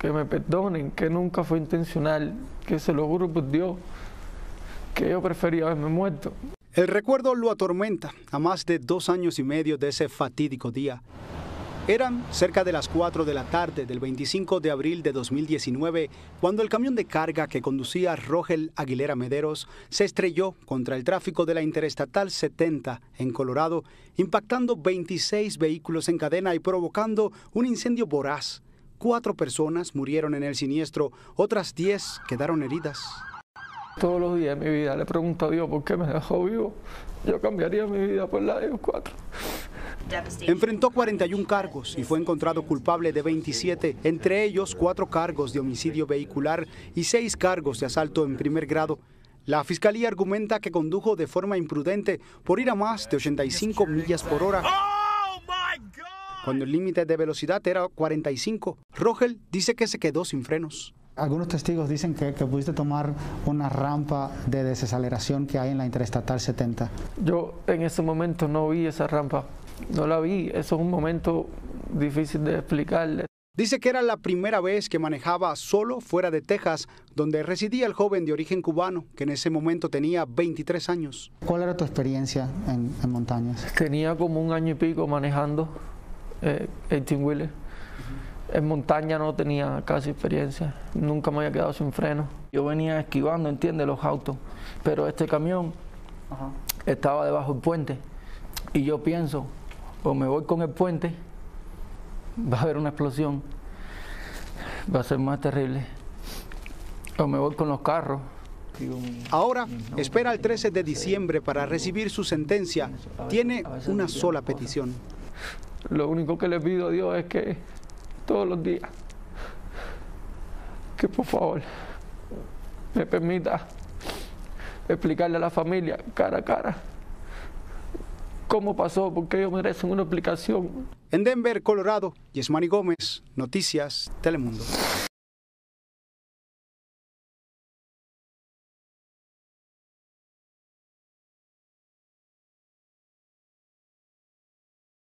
que me perdonen, que nunca fue intencional, que se lo juro por Dios, que yo prefería haberme muerto. El recuerdo lo atormenta a más de 2 años y medio de ese fatídico día. Eran cerca de las 4 de la tarde del 25 de abril de 2019 cuando el camión de carga que conducía Rogel Aguilera Mederos se estrelló contra el tráfico de la Interestatal 70 en Colorado, impactando 26 vehículos en cadena y provocando un incendio voraz. 4 personas murieron en el siniestro, otras 10 quedaron heridas. Todos los días de mi vida le pregunto a Dios por qué me dejó vivo. Yo cambiaría mi vida por la de los 4. Enfrentó 41 cargos y fue encontrado culpable de 27, entre ellos 4 cargos de homicidio vehicular y 6 cargos de asalto en primer grado. La fiscalía argumenta que condujo de forma imprudente por ir a más de 85 millas por hora, cuando el límite de velocidad era 45. Rogel dice que se quedó sin frenos. Algunos testigos dicen que pudiste tomar una rampa de desaceleración que hay en la Interestatal 70. Yo en ese momento no vi esa rampa, no la vi. Eso es un momento difícil de explicarle. Dice que era la primera vez que manejaba solo fuera de Texas, donde residía el joven de origen cubano, que en ese momento tenía 23 años. ¿Cuál era tu experiencia en montañas? Tenía como 1 año y pico manejando 18-wheeler. En montaña no tenía casi experiencia, nunca me había quedado sin freno. Yo venía esquivando, ¿entiendes?, los autos, pero este camión estaba debajo del puente y yo pienso, o me voy con el puente, va a haber una explosión, va a ser más terrible, o me voy con los carros. Ahora espera el 13 de diciembre para recibir su sentencia. Tiene una sola petición. Lo único que le pido a Dios es que todos los días, que por favor me permita explicarle a la familia cara a cara cómo pasó, porque ellos merecen una explicación. En Denver, Colorado, Yesmani Gómez, Noticias Telemundo.